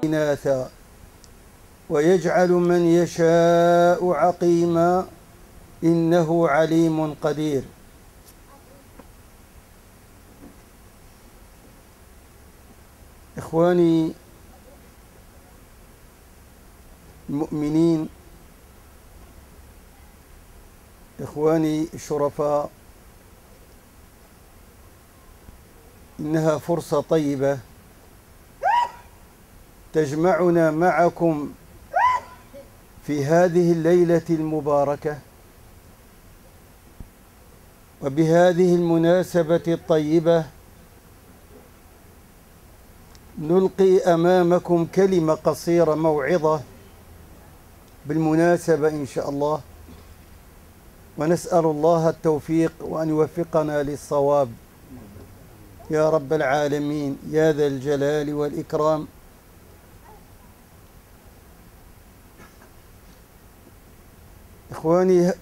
إناثا ويجعل من يشاء عقيما إنه عليم قدير. إخواني المؤمنين، إخواني الشرفاء، إنها فرصة طيبة تجمعنا معكم في هذه الليلة المباركة، وبهذه المناسبة الطيبة نلقي أمامكم كلمة قصيرة موعظة بالمناسبة إن شاء الله، ونسأل الله التوفيق وأن يوفقنا للصواب يا رب العالمين يا ذا الجلال والإكرام. إخواني،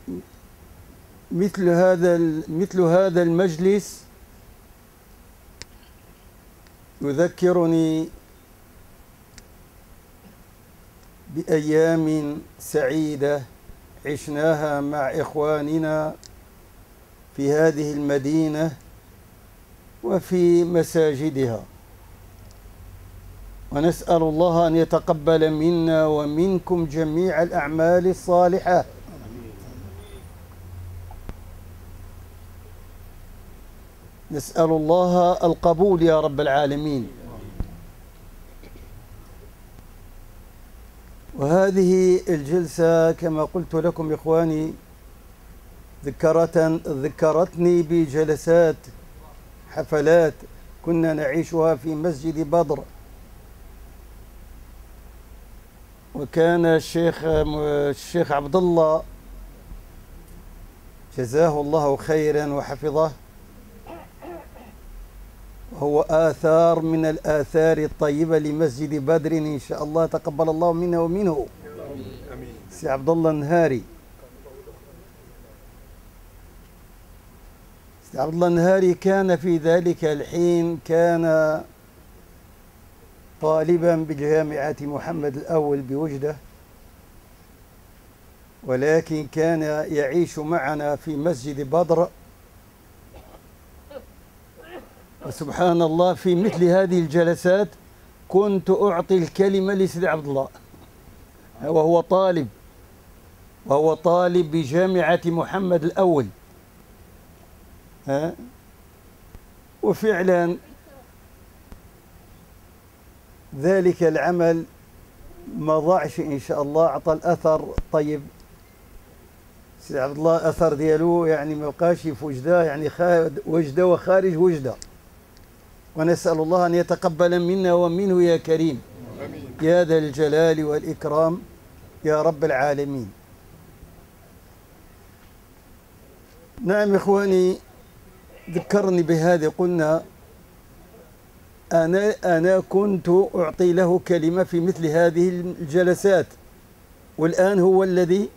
مثل هذا المجلس يذكرني بأيام سعيدة عشناها مع إخواننا في هذه المدينة وفي مساجدها، ونسأل الله أن يتقبل منا ومنكم جميع الأعمال الصالحة. نسأل الله القبول يا رب العالمين. وهذه الجلسة كما قلت لكم إخواني ذكرتني بجلسات حفلات كنا نعيشها في مسجد بدر، وكان الشيخ عبد الله جزاه الله خيرا وحفظه، هو آثار من الآثار الطيبة لمسجد بدر إن شاء الله، تقبل الله منا ومنه. سي عبد الله النهاري، سي عبد الله النهاري كان في ذلك الحين كان طالبا بجامعة محمد الأول بوجدة، ولكن كان يعيش معنا في مسجد بدر. وسبحان الله في مثل هذه الجلسات كنت أعطي الكلمة لسيدي عبد الله، وهو طالب بجامعة محمد الأول. وفعلا ذلك العمل ما ضاعش إن شاء الله، أعطى الأثر طيب. سيدي عبد الله أثر ديالو يعني ما بقاش في وجدة، يعني وجدة وخارج وجدة، ونسأل الله أن يتقبل منا ومنه يا كريم يا ذا الجلال والإكرام يا رب العالمين. نعم إخواني، ذكرني بهذا، قلنا أنا كنت أعطي له كلمة في مثل هذه الجلسات، والآن هو الذي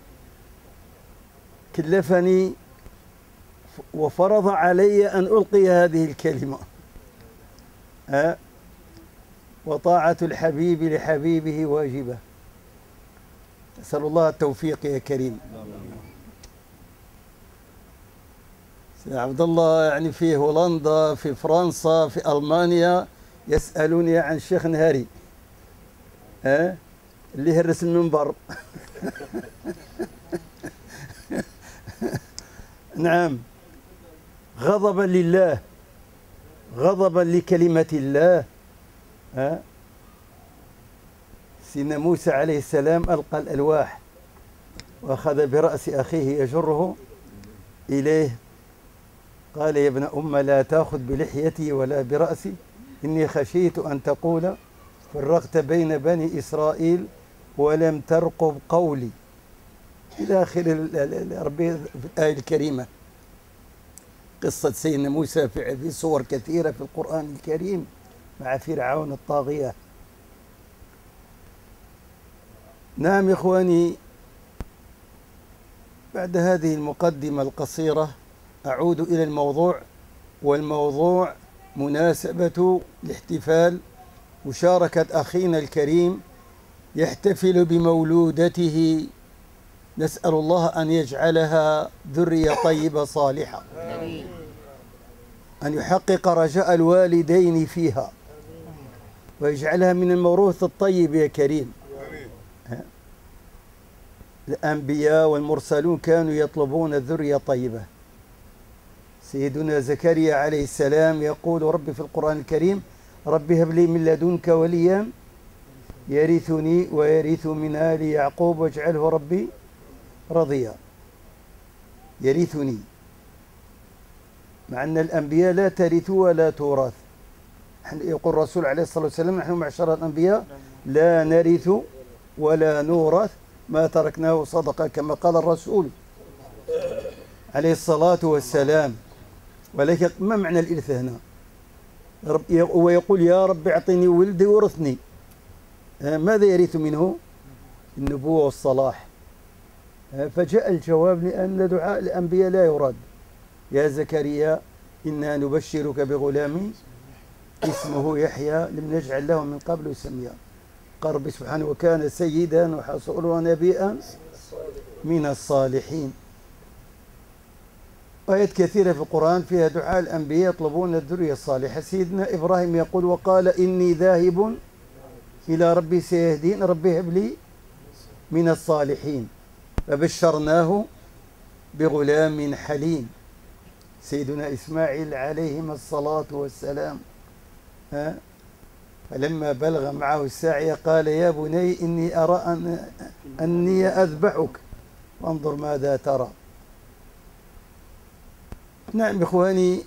كلفني وفرض علي أن ألقي هذه الكلمة. وطاعة الحبيب لحبيبه واجبة. أسأل الله التوفيق يا كريم. سيد عبد الله يعني في هولندا، في فرنسا، في ألمانيا يسألوني عن الشيخ نهاري اللي هرس المنبر. نعم، غضبا لله، غضبا لكلمة الله. سيدنا موسى عليه السلام ألقى الألواح وأخذ برأس أخيه يجره إليه، قال يا ابن أم لا تأخذ بلحيتي ولا برأسي إني خشيت أن تقول فرقت بين بني إسرائيل ولم ترقب قولي، إلى آخر ربي في الآية الكريمة. قصة سيدنا موسى في صور كثيرة في القرآن الكريم مع فرعون الطاغية. نعم إخواني، بعد هذه المقدمة القصيرة أعود إلى الموضوع، والموضوع مناسبة الاحتفال مشاركة أخينا الكريم يحتفل بمولودته، نسأل الله أن يجعلها ذرية طيبة صالحة، أن يحقق رجاء الوالدين فيها ويجعلها من الموروث الطيب يا كريم. الأنبياء والمرسلون كانوا يطلبون الذرية الطيبة. سيدنا زكريا عليه السلام يقول ربي في القرآن الكريم ربي هب لي من لدنك وليا يرثني ويرث من آل يعقوب واجعله ربي رضيا. يرثني، مع أن الأنبياء لا ترث ولا تورث. يقول الرسول عليه الصلاة والسلام نحن معشر الأنبياء لا نرث ولا نورث ما تركناه صدقة، كما قال الرسول عليه الصلاة والسلام. ولكن ما معنى الإرث هنا؟ ويقول يا رب اعطني ولدي ورثني، ماذا يرث منه؟ النبوة والصلاح. فجاء الجواب لأن دعاء الأنبياء لا يرد. يا زكريا إنا نبشرك بغلام اسمه يحيى لم نجعل له من قبل سميا. قال رب سبحانه وكان سيدا وحصولا ونبيا من الصالحين. آيات كثيرة في القرآن فيها دعاء الأنبياء يطلبون الذرية الصالحة. سيدنا إبراهيم يقول وقال إني ذاهب إلى ربي سيهدين ربي هب لي من الصالحين، فبشرناه بغلام حليم. سيدنا إسماعيل عليهما الصلاة والسلام فلما بلغ معه السعي قال يا بني إني أرى أني أذبحك وانظر ماذا ترى. نعم إخواني،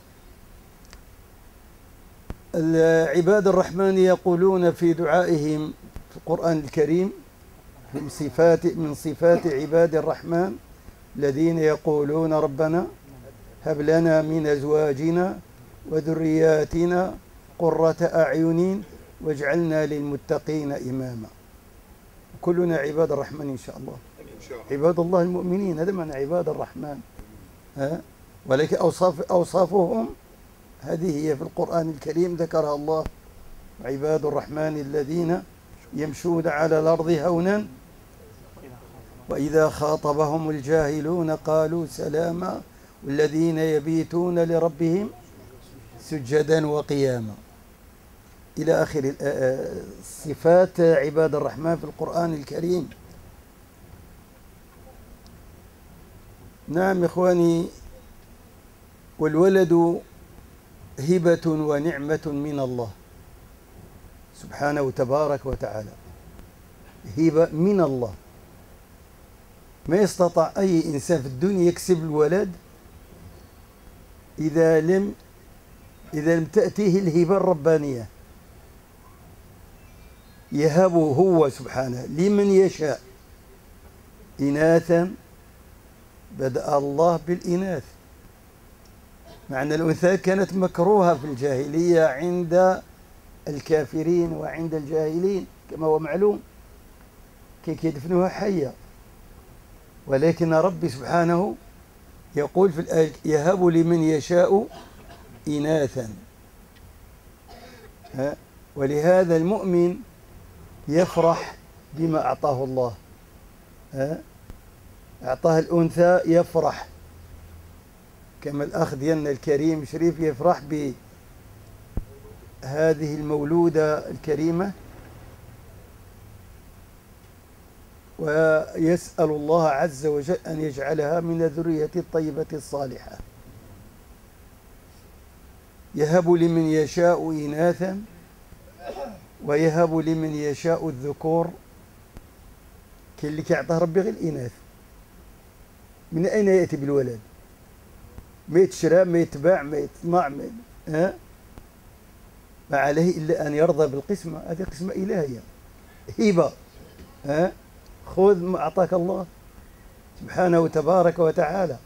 عباد الرحمن يقولون في دعائهم في القرآن الكريم من صفات عباد الرحمن الذين يقولون ربنا هب لنا من أزواجنا وذرياتنا قرة أعين واجعلنا للمتقين إماما. كلنا عباد الرحمن إن شاء الله، عباد الله المؤمنين، هذا معنى عباد الرحمن. ولكن أوصافهم هذه هي في القرآن الكريم ذكرها الله: عباد الرحمن الذين يمشون على الأرض هونا وإذا خاطبهم الجاهلون قالوا سلاما والذين يبيتون لربهم سجدا وقياما، إلى آخر صفات عباد الرحمن في القرآن الكريم. نعم إخواني، والولد هبة ونعمة من الله سبحانه تبارك وتعالى، هبة من الله. ما يستطيع أي إنسان في الدنيا يكسب الولد إذا لم تأتيه الهبة الربانية. يهب هو سبحانه لمن يشاء إناثا، بدأ الله بالإناث، مع أن الأنثى كانت مكروهة في الجاهلية عند الكافرين وعند الجاهلين كما هو معلوم، كي يدفنوها حية. ولكن ربي سبحانه يقول في الآية يهب لمن يشاء إناثا. ولهذا المؤمن يفرح بما أعطاه الله. أعطاه الأنثى يفرح، كما الأخ ديالنا الكريم شريف يفرح بهذه المولودة الكريمة، ويسأل الله عز وجل أن يجعلها من الذرية الطيبة الصالحة. يهب لمن يشاء إناثا ويهب لمن يشاء الذكور. كاين اللي كيعطيه ربي غير الإناث، من أين يأتي بالولد؟ ما يتشرى، ما يتباع، ما يتصنع، ما عليه إلا أن يرضى بالقسمة. هذه قسمة إلهية، هبة. خذ ما أعطاك الله سبحانه تبارك وتعالى.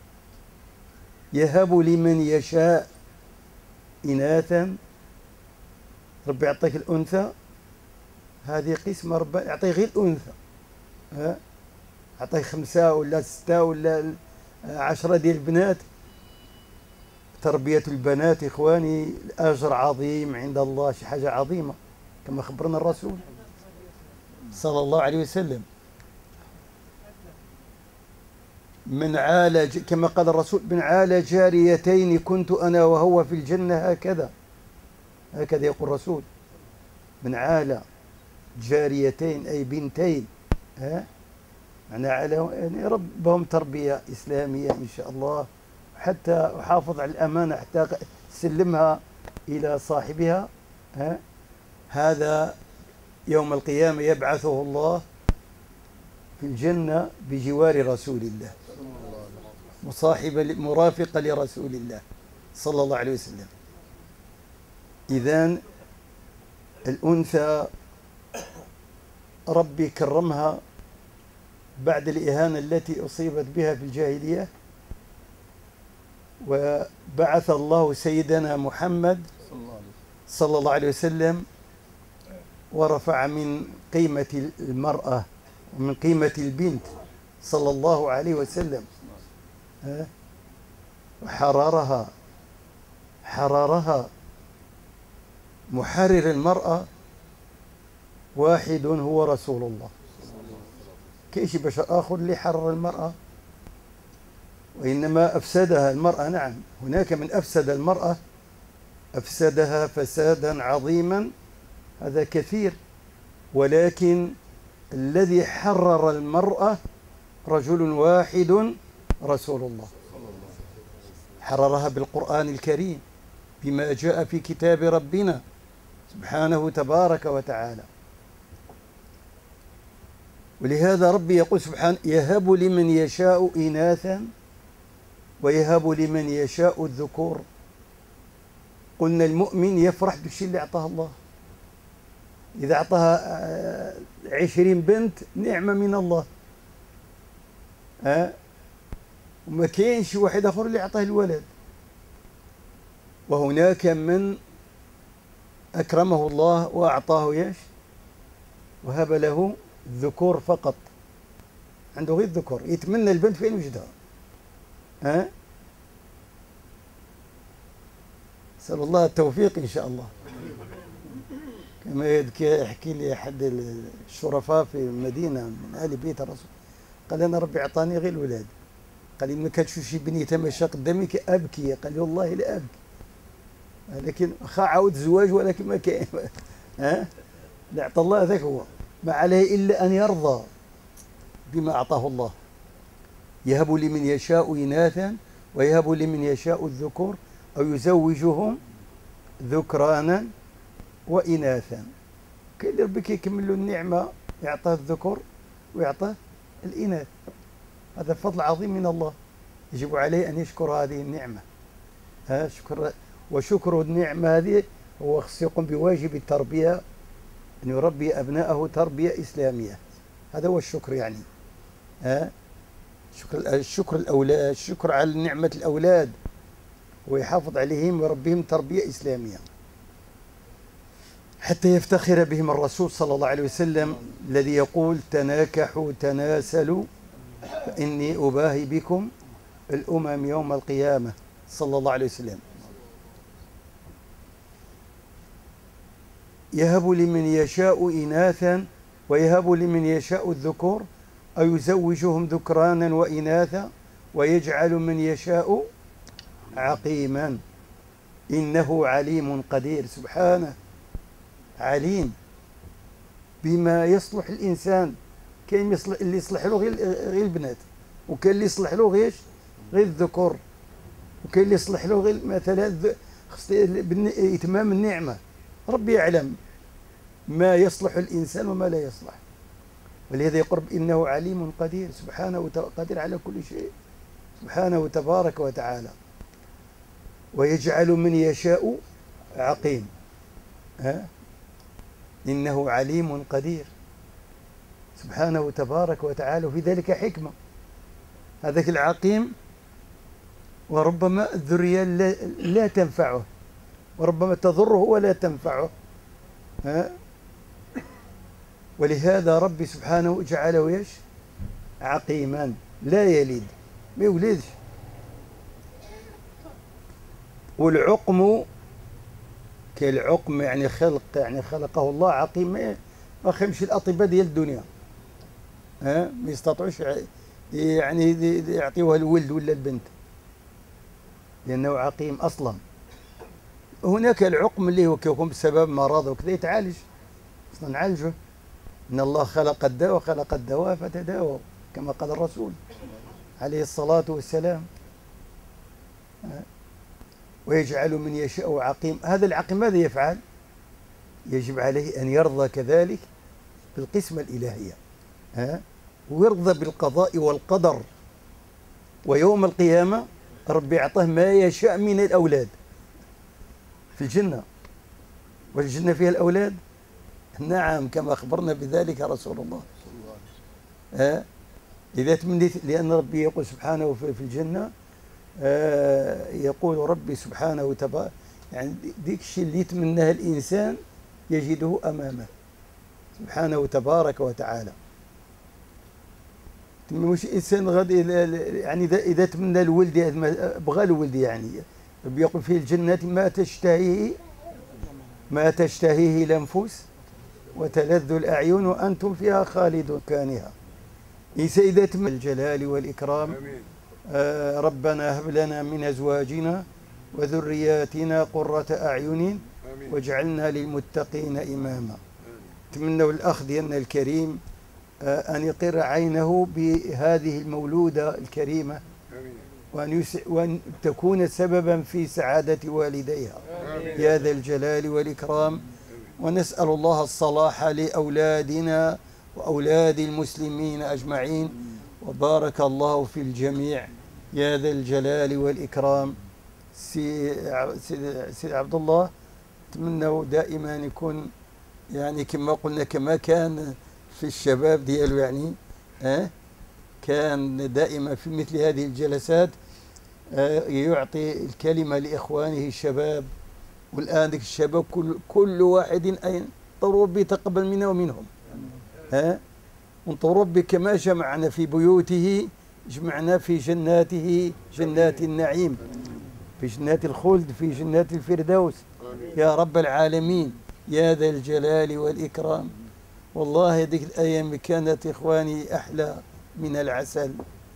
يهب لمن يشاء إناثا، ربي يعطيك الأنثى، هذه قسمة ربي يعطيك غير الأنثى. يعطيك 5 ولا 6 ولا 10 ديال البنات. تربية البنات إخواني الأجر عظيم عند الله، شي حاجة عظيمة. كما خبرنا الرسول صلى الله عليه وسلم. من عال كما قال الرسول: من عال جاريتين كنت أنا وهو في الجنة هكذا يقول الرسول. من عال جاريتين أي بنتين، يعني يعني ربهم تربية إسلامية إن شاء الله، حتى أحافظ على الأمانة حتى سلمها إلى صاحبها. هذا يوم القيامة يبعثه الله في الجنة بجوار رسول الله، مصاحبة مرافقة لرسول الله صلى الله عليه وسلم. إذن الأنثى ربي كرمها بعد الإهانة التي أصيبت بها في الجاهلية، وبعث الله سيدنا محمد صلى الله عليه وسلم ورفع من قيمة المرأة ومن قيمة البنت صلى الله عليه وسلم، وحررها محرر المرأة واحد هو رسول الله. كيش بشر آخر اللي حرر المرأة؟ وإنما أفسدها المرأة. نعم، هناك من أفسد المرأة، أفسدها فسادا عظيما، هذا كثير، ولكن الذي حرر المرأة رجل واحد رسول الله، حررها بالقرآن الكريم بما جاء في كتاب ربنا سبحانه تبارك وتعالى. ولهذا ربي يقول سبحانه: يهب لمن يشاء إناثا ويهب لمن يشاء الذكور. قلنا المؤمن يفرح بالشيء اللي أعطاه الله. إذا أعطاها 20 بنت نعمة من الله، وما كاينش واحد آخر اللي أعطاه الولد. وهناك من أكرمه الله وأعطاه ياش وهب له الذكور فقط، عنده غير الذكور، يتمنى البنت فين وجدها. نسأل الله التوفيق إن شاء الله. كما يحكي لي أحد الشرفاء في المدينة من آل بيت الرسول، قال: أنا ربي أعطاني غير الولاد. قال لي: ما كتشوف شي بنية تمشى قدامك أبكي. قال لي: والله لا أبكي، لكن عاود زواج ولكن ما كاين. اللي أعطى الله ذاك هو، ما عليه إلا أن يرضى بما أعطاه الله. يهب لمن يشاء إناثا ويهب لمن يشاء الذكور أو يزوجهم ذكرانا وإناثا. كاين اللي ربي كيكمل له النعمة، يعطاه الذكور ويعطاه الإناث. هذا فضل عظيم من الله، يجب عليه أن يشكر هذه النعمة. وشكر النعمة هذه هو خص يقوم بواجب التربية، أن يربي أبناءه تربية إسلامية. هذا هو الشكر يعني. الشكر الأولاد، الشكر على نعمة الأولاد ويحافظ عليهم ويربيهم تربية إسلامية حتى يفتخر بهم الرسول صلى الله عليه وسلم الذي يقول: تناكحوا تناسلوا فإني أباهي بكم الأمم يوم القيامة، صلى الله عليه وسلم. يهب لمن يشاء إناثا ويهب لمن يشاء الذكور أو يزوجهم ذكرانا وإناثا ويجعل من يشاء عقيما إنه عليم قدير. سبحانه عليم بما يصلح الإنسان. كاين اللي يصلح له غير البنات، وكاين اللي يصلح له غير الذكور، وكاين اللي يصلح له غير مثلا إتمام النعمة. ربي يعلم ما يصلح الإنسان وما لا يصلح، ولهذا يقرب إنه عليم قدير. سبحانه قدير على كل شيء سبحانه تبارك وتعالى. ويجعل من يشاء عقيم. إنه عليم قدير سبحانه تبارك وتعالى، وفي ذلك حكمة. هذاك العقيم وربما الذرية لا تنفعه، وربما تضره ولا تنفعه. ولهذا ربي سبحانه جعله عقيما، لا يلد، ما يولدش. والعقم كالعقم يعني خلقه الله عقيم، ما خمش الأطباء ديال الدنيا، ما يستطيعوش يعني يعطيوها الولد ولا البنت لأنه عقيم أصلا. هناك العقم اللي هو كيكون بسبب مرض وكذا يتعالج، أصلا نعالجه. إن الله خلق الداء وخلق الدواء فتداووا كما قال الرسول عليه الصلاة والسلام. ويجعل من يشاء عقيم. هذا العقيم ماذا يفعل؟ يجب عليه أن يرضى كذلك بالقسمة الإلهية، ويرضى بالقضاء والقدر. ويوم القيامة ربي أعطاه ما يشاء من الأولاد في الجنة، والجنة فيها الأولاد، نعم كما أخبرنا بذلك رسول الله. إذا تمنيت، لأن ربي يقول سبحانه في الجنة، يقول ربي سبحانه وتبارك، يعني ديك الشيء اللي يتمناه الإنسان يجده أمامه سبحانه وتبارك وتعالى. مش إنسان غادي يعني إذا تمنى الولد بغى الولد، يعني ربي يقول في الجنة ما تشتهيه الأنفس وتلذ الأعين وأنتم فيها خالدون كانها. إذا تمنى الجلال والإكرام، ربنا هب لنا من أزواجنا وذرياتنا قرة أعين واجعلنا للمتقين إماما. تمنوا الأخ ديالنا الكريم أن يقر عينه بهذه المولودة الكريمة، وأن تكون سببا في سعادة والديها يا ذا الجلال والإكرام. ونسأل الله الصلاح لأولادنا وأولاد المسلمين أجمعين، وبارك الله في الجميع يا ذا الجلال والإكرام. سي عبد الله، أتمنى دائما يكون يعني كما قلنا، كما كان في الشباب ديالو، يعني كان دائما في مثل هذه الجلسات يعطي الكلمة لإخوانه الشباب. والآن ذيك الشباب كل واحد أين ربي تقبل منا ومنهم، ونطور ربي كما جمعنا في بيوته جمعنا في جناته، جنات النعيم، في جنات الخلد، في جنات الفردوس يا رب العالمين يا ذا الجلال والإكرام. والله هذيك الأيام كانت إخواني أحلى من العسل،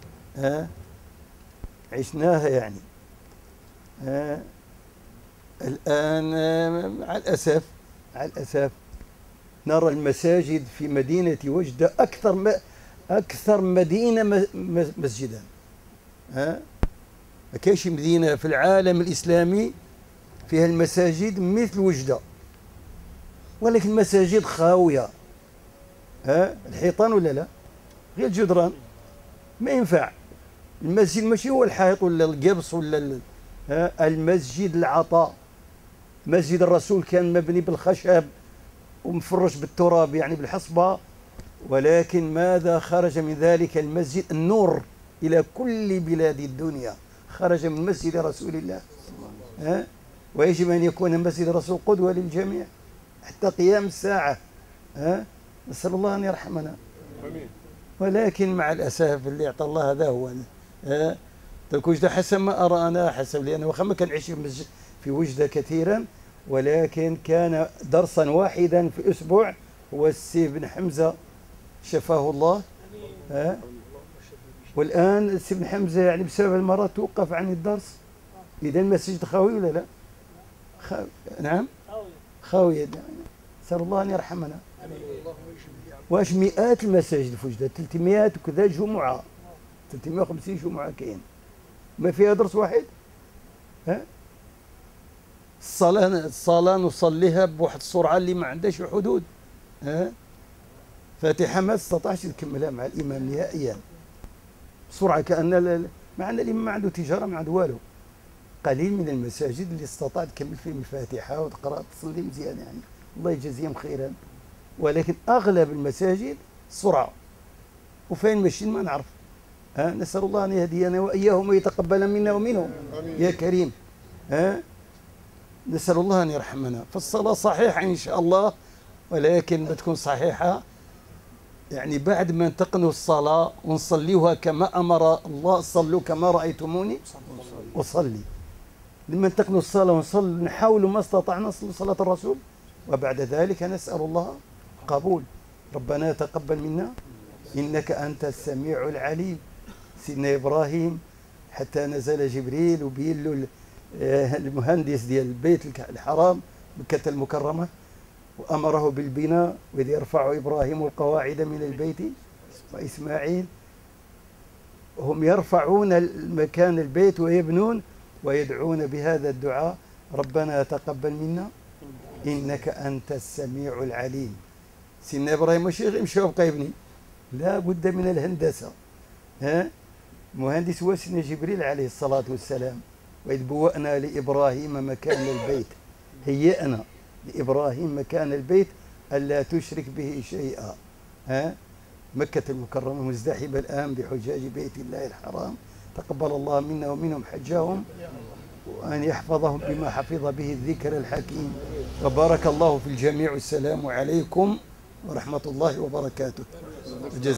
عشناها يعني. الآن مع الأسف نرى المساجد في مدينة وجدة أكثر مدينة مسجدا. ما كاينش مدينة في العالم الإسلامي فيها المساجد مثل وجدة، ولكن المساجد خاوية، الحيطان ولا لا، غير الجدران، ما ينفع. المسجد ماشي هو الحائط ولا القبص ولا المسجد العطاء. مسجد الرسول كان مبني بالخشب ومفرش بالتراب يعني بالحصبة، ولكن ماذا خرج من ذلك المسجد؟ النور إلى كل بلاد الدنيا خرج من مسجد رسول الله. ويجب أن يكون مسجد الرسول قدوة للجميع حتى قيام الساعة. نسأل الله أن يرحمنا. ولكن مع الأسف اللي أعطى الله هذا هو. تلك وجدة حسب ما أرى أنا، حسب لأنه وخا ما كنعيش في وجدة كثيرا، ولكن كان درسا واحدا في الأسبوع هو السي بن حمزة شفاه الله. والآن السي بن حمزة يعني بسبب المرض توقف عن الدرس. إذا المسجد خاوي ولا لا؟ نعم خاوية. نسأل الله أن يرحمنا. واش مئات المساجد في وجدة، 300 وكذا جمعة، 350 جمعة كاين ما فيها درس واحد. الصلاة نصليها بواحد السرعة اللي ما عندهاش حدود. فاتحة ما استطاعش نكملها مع الإمام نهائيا بسرعة، كأن مع أن الإمام ما عنده تجارة، ما عنده والو. قليل من المساجد اللي استطاع تكمل فيهم الفاتحة وتقرأ تصلي مزيان، يعني الله يجزيهم خيرا. ولكن أغلب المساجد سرعة، وفين ماشيين ما نعرف. نسأل الله أن يهدينا وإياهم ويتقبل منا ومنهم يا كريم. نسأل الله أن يرحمنا. فالصلاة صحيحة إن شاء الله، ولكن بتكون صحيحة يعني بعد ما انتقنوا الصلاة ونصليها كما أمر الله، صلوا كما رأيتموني أصلي. لما انتقلوا الصلاة ونصلي نحاول ما استطعنا نصلي صلاة الرسول، وبعد ذلك نسأل الله قبول. ربنا تقبل منا إنك أنت السميع العليم. سيدنا إبراهيم حتى نزل جبريل وبين له المهندس ديال البيت الحرام مكة المكرمة وأمره بالبناء، وإذ يرفع إبراهيم القواعد من البيت وإسماعيل. هم يرفعون المكان البيت ويبنون ويدعون بهذا الدعاء: ربنا تقبل منا إنك أنت السميع العليم. سيدنا إبراهيم ماشي يمشي ويبقى يبني، لا بد من الهندسة. المهندس هو سيدنا جبريل عليه الصلاة والسلام. وإذ بوأنا لإبراهيم مكان البيت، هيئنا لإبراهيم مكان البيت ألا تشرك به شيئا. مكة المكرمة مزدحمة الآن بحجاج بيت الله الحرام، تقبل الله منا ومنهم حجهم، وأن يحفظهم بما حفظ به الذكر الحكيم. وبارك الله في الجميع. والسلام عليكم ورحمة الله وبركاته.